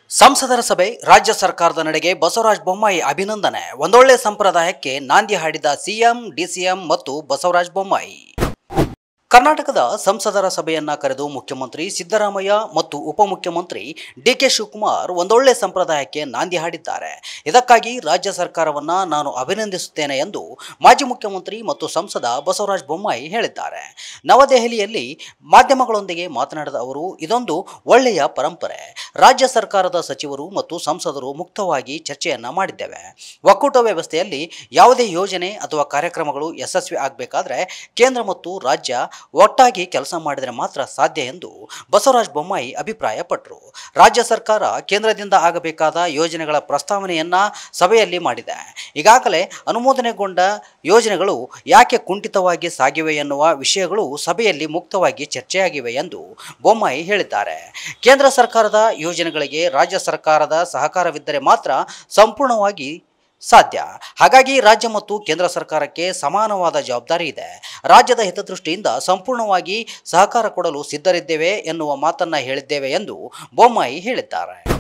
ಸಂಸದರ ಸಭೆ ರಾಜ್ಯ ಸರ್ಕಾರದ ನಡೆಗೆ ಬಸವರಾಜ ಬೊಮ್ಮಾಯಿ ಅಭಿನಂದನೆ. ಒಂದೊಳ್ಳೆ ಸಂಪ್ರದಾಯಕ್ಕೆ ನಾಂದಿ ಹಾಡಿದ ಸಿಎಂ, ಡಿಸಿಎಂ ಮತ್ತು ಬಸವರಾಜ ಬೊಮ್ಮಾಯಿ. ಕರ್ನಾಟಕದ ಸಂಸದರ ಸಭೆಯನ್ನ ಕರೆದು ಮುಖ್ಯಮಂತ್ರಿ ಸಿದ್ದರಾಮಯ್ಯ ಮತ್ತು ಉಪಮುಖ್ಯಮಂತ್ರಿ ಡಿಕೆ ಶಿವಕುಮಾರ್ ಒಂದೊಳ್ಳೆ ಸಂಪ್ರದಾಯಕ್ಕೆ ನಾಂದಿ ಹಾಡಿದ್ದಾರೆ. ಇದಕ್ಕಾಗಿ ರಾಜ್ಯ ಸರ್ಕಾರವನ್ನ ನಾನು ಅಭಿನಂದಿಸುತ್ತೇನೆ ಎಂದು ಮಾಜಿ ಮುಖ್ಯಮಂತ್ರಿ ಮತ್ತು ಸಂಸದ ಬಸವರಾಜ ಬೊಮ್ಮಾಯಿ ಹೇಳಿದ್ದಾರೆ. ನವದೆಹಲಿಯಲ್ಲಿ ಮಾಧ್ಯಮಗಳೊಂದಿಗೆ ಮಾತನಾಡಿದ ಅವರು, ಇದೊಂದು ಒಳ್ಳೆಯ ಪರಂಪರೆ. ರಾಜ್ಯ ಸರ್ಕಾರದ ಸಚಿವರು ಮತ್ತು ಸಂಸದರು ಮುಕ್ತವಾಗಿ ಚರ್ಚೆಯನ್ನ ಮಾಡಿದ್ದೇವೆ. ಒಕ್ಕೂಟ ವ್ಯವಸ್ಥೆಯಲ್ಲಿ ಯಾವುದೇ ಯೋಜನೆ ಅಥವಾ ಕಾರ್ಯಕ್ರಮಗಳು ಯಶಸ್ವಿ ಆಗಬೇಕಾದ್ರೆ ಕೇಂದ್ರ ಮತ್ತು ರಾಜ್ಯ ಒಟ್ಟಾಗಿ ಕೆಲಸ ಮಾಡಿದರೆ ಮಾತ್ರ ಸಾಧ್ಯ ಎಂದು ಬಸವರಾಜ ಬೊಮ್ಮಾಯಿ ಅಭಿಪ್ರಾಯಪಟ್ಟರು. ರಾಜ್ಯ ಸರ್ಕಾರ ಕೇಂದ್ರದಿಂದ ಆಗಬೇಕಾದ ಯೋಜನೆಗಳ ಪ್ರಸ್ತಾವನೆಯನ್ನ ಸಭೆಯಲ್ಲಿ ಮಾಡಿದೆ. ಈಗಾಗಲೇ ಅನುಮೋದನೆಗೊಂಡ ಯೋಜನೆಗಳು ಯಾಕೆ ಕುಂಠಿತವಾಗಿ ಸಾಗಿವೆ ಎನ್ನುವ ವಿಷಯಗಳು ಸಭೆಯಲ್ಲಿ ಮುಕ್ತವಾಗಿ ಚರ್ಚೆಯಾಗಿವೆ ಎಂದು ಬೊಮ್ಮಾಯಿ ಹೇಳಿದ್ದಾರೆ. ಕೇಂದ್ರ ಸರ್ಕಾರದ ಯೋಜನೆಗಳಿಗೆ ರಾಜ್ಯ ಸರ್ಕಾರದ ಸಹಕಾರವಿದ್ದರೆ ಮಾತ್ರ ಸಂಪೂರ್ಣವಾಗಿ ಸಾಧ್ಯ. ಹಾಗಾಗಿ ರಾಜ್ಯ ಮತ್ತು ಕೇಂದ್ರ ಸರ್ಕಾರಕ್ಕೆ ಸಮಾನವಾದ ಜವಾಬ್ದಾರಿ ಇದೆ. ರಾಜ್ಯದ ಹಿತದೃಷ್ಟಿಯಿಂದ ಸಂಪೂರ್ಣವಾಗಿ ಸಹಕಾರ ಕೊಡಲು ಸಿದ್ಧರಿದ್ದೇವೆ ಎನ್ನುವ ಮಾತನ್ನ ಹೇಳಿದ್ದೇವೆ ಎಂದು ಬೊಮ್ಮಾಯಿ ಹೇಳಿದ್ದಾರೆ.